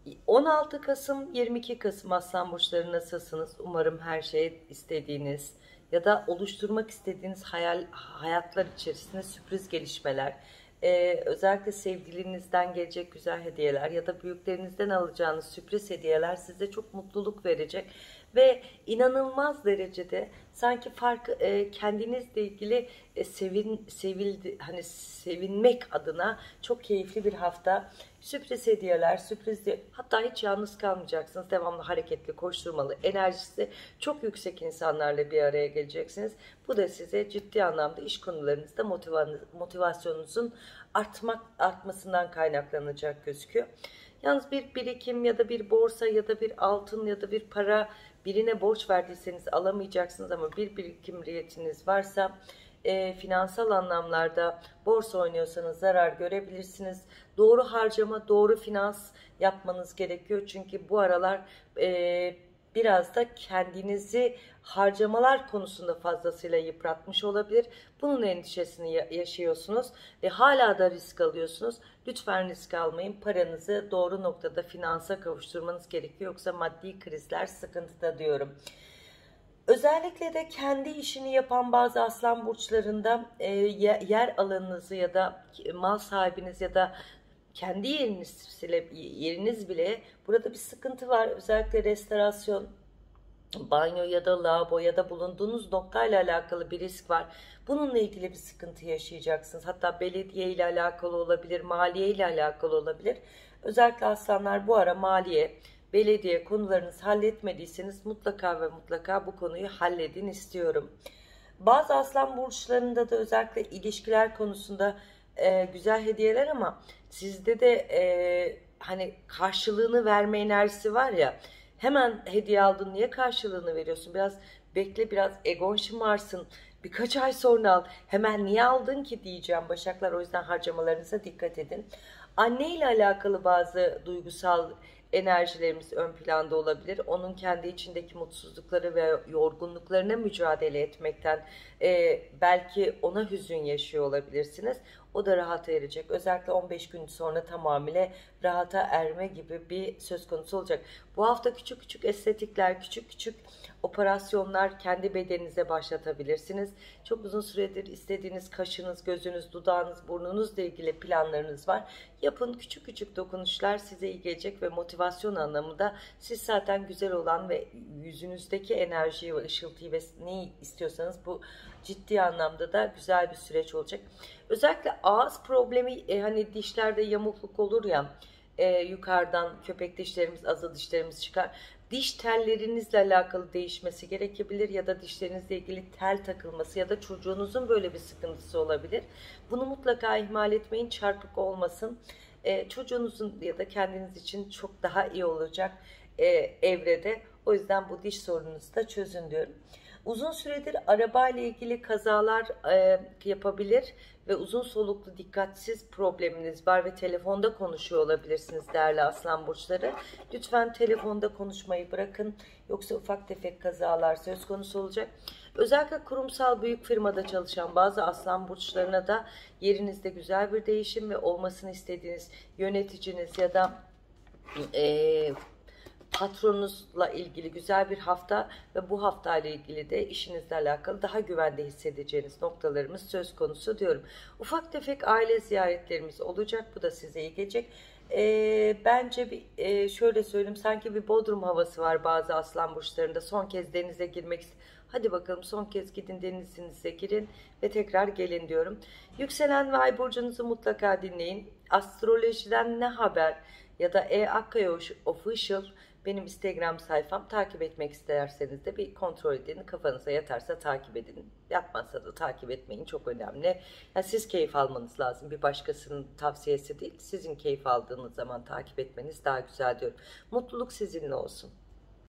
16 Kasım 22 Kasım Aslan burçları nasılsınız? Umarım her şey istediğiniz ya da oluşturmak istediğiniz hayatlar içerisinde sürpriz gelişmeler, özellikle sevgilinizden gelecek güzel hediyeler ya da büyüklerinizden alacağınız sürpriz hediyeler size çok mutluluk verecek ve inanılmaz derecede sanki kendinizle ilgili sevinmek adına çok keyifli bir hafta. Sürpriz hediyeler, hatta hiç yalnız kalmayacaksınız. Devamlı hareketli, koşturmalı, enerjisi çok yüksek insanlarla bir araya geleceksiniz. Bu da size ciddi anlamda iş konularınızda motivasyonunuzun artmasından kaynaklanacak gözüküyor. Yalnız bir birikim ya da bir borsa ya da bir altın ya da bir para, birine borç verdiyseniz alamayacaksınız ama bir birikim niyetiniz varsa finansal anlamlarda borsa oynuyorsanız zarar görebilirsiniz. Doğru harcama, doğru finans yapmanız gerekiyor. Çünkü bu aralar biraz da kendinizi harcamalar konusunda fazlasıyla yıpratmış olabilir. Bunun endişesini yaşıyorsunuz ve hala da risk alıyorsunuz. Lütfen risk almayın. Paranızı doğru noktada finansa kavuşturmanız gerekiyor. Yoksa maddi krizler sıkıntıda diyorum. Özellikle de kendi işini yapan bazı aslan burçlarında yer alanınızı ya da mal sahibiniz ya da kendi yeriniz bile burada bir sıkıntı var. Özellikle restorasyon, banyo ya da lavabo ya da bulunduğunuz noktayla alakalı bir risk var. Bununla ilgili bir sıkıntı yaşayacaksınız. Hatta belediye ile alakalı olabilir, maliye ile alakalı olabilir. Özellikle aslanlar bu ara maliye, belediye konularınızı halletmediyseniz mutlaka ve mutlaka bu konuyu halledin istiyorum. Bazı aslan burçlarında da özellikle ilişkiler konusunda güzel hediyeler ama sizde de hani karşılığını verme enerjisi var ya, hemen hediye aldın niye karşılığını veriyorsun? Biraz bekle, biraz egon şımarsın. Birkaç ay sonra al. Hemen niye aldın ki diyeceğim Başaklar. O yüzden harcamalarınıza dikkat edin. Anne ile alakalı bazı duygusal enerjilerimiz ön planda olabilir. Onun kendi içindeki mutsuzlukları ve yorgunluklarına mücadele etmekten belki ona hüzün yaşıyor olabilirsiniz. O da rahata erecek. Özellikle 15 gün sonra tamamıyla rahata erme gibi bir söz konusu olacak. Bu hafta küçük küçük estetikler, küçük küçük operasyonlar kendi bedeninize başlatabilirsiniz. Çok uzun süredir istediğiniz kaşınız, gözünüz, dudağınız, burnunuzla ilgili planlarınız var. Yapın, küçük küçük dokunuşlar size iyi gelecek ve motivasyon anlamında siz zaten güzel olan ve yüzünüzdeki enerjiyi ve ışıltıyı ve neyi istiyorsanız bu ciddi anlamda da güzel bir süreç olacak. Özellikle ağız problemi, hani dişlerde yamukluk olur ya, yukarıdan köpek dişlerimiz, azı dişlerimiz çıkar. Diş tellerinizle alakalı değişmesi gerekebilir ya da dişlerinizle ilgili tel takılması ya da çocuğunuzun böyle bir sıkıntısı olabilir. Bunu mutlaka ihmal etmeyin, çarpık olmasın. Çocuğunuzun ya da kendiniz için çok daha iyi olacak evrede. O yüzden bu diş sorununuzu da çözün diyorum. Uzun süredir araba ile ilgili kazalar yapabilir ve uzun soluklu dikkatsiz probleminiz var ve telefonda konuşuyor olabilirsiniz değerli aslan burçları. Lütfen telefonda konuşmayı bırakın, yoksa ufak tefek kazalar söz konusu olacak. Özellikle kurumsal büyük firmada çalışan bazı aslan burçlarına da yerinizde güzel bir değişim ve olmasını istediğiniz yöneticiniz ya da patronunuzla ilgili güzel bir hafta ve bu hafta ile ilgili de işinizle alakalı daha güvende hissedeceğiniz noktalarımız söz konusu diyorum. Ufak tefek aile ziyaretlerimiz olacak. Bu da size iyi gelecek. Bence şöyle söyleyeyim, sanki bir Bodrum havası var bazı aslan burçlarında. Son kez denize girmek Hadi bakalım, son kez gidin denizinize girin ve tekrar gelin diyorum. Yükselen ve ay burcunuzu mutlaka dinleyin. Astrolojiden ne haber ya da Akkaya Official benim Instagram sayfam. Takip etmek isterseniz de bir kontrol edin. Kafanıza yatarsa takip edin. Yatmazsa da takip etmeyin. Çok önemli. Yani siz keyif almanız lazım. Bir başkasının tavsiyesi değil. Sizin keyif aldığınız zaman takip etmeniz daha güzel diyorum. Mutluluk sizinle olsun.